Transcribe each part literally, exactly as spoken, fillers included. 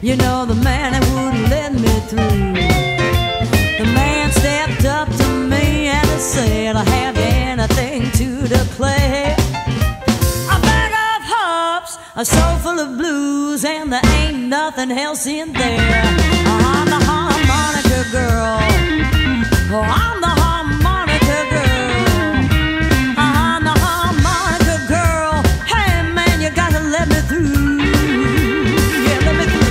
You know the man that wouldn't let me through. The man stepped up to me and he said, have you anything to declare? A bag of hops, a soul full of blues, and there ain't nothing else in there. I'm the harmonica girl. Oh, I'm the harmonica girl. I'm the harmonica girl. Hey man, you gotta let me through. Yeah, let me through.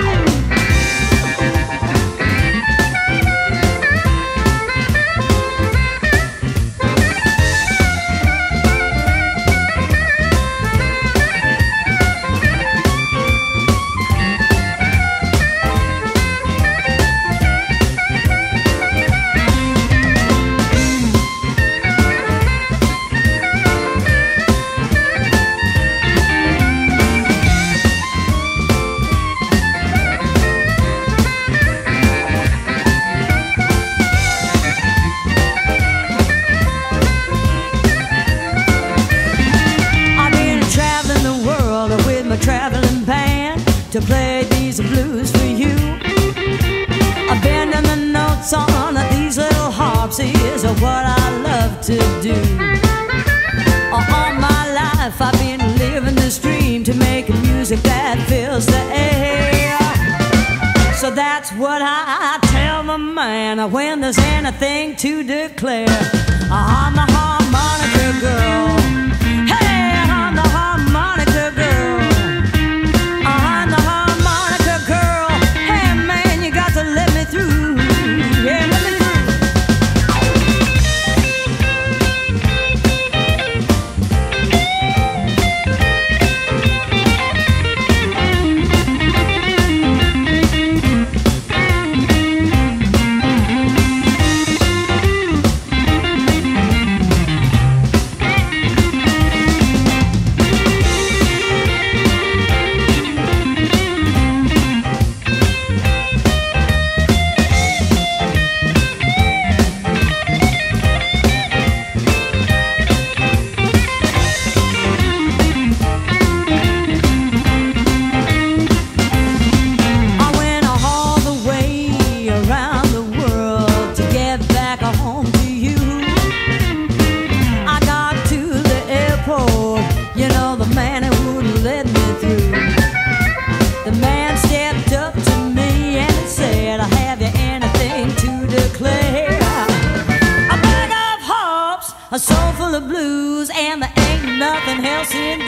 Traveling band to play these blues for you. I've been in the notes on these little harps is what I love to do. All my life I've been living this dream to make music that fills the air. So that's what I tell my man when there's anything to declare. I'm the harmonica girl. Hey, I'm the harmonica girl. Through, yeah, let me a soul full of blues, and there ain't nothing else in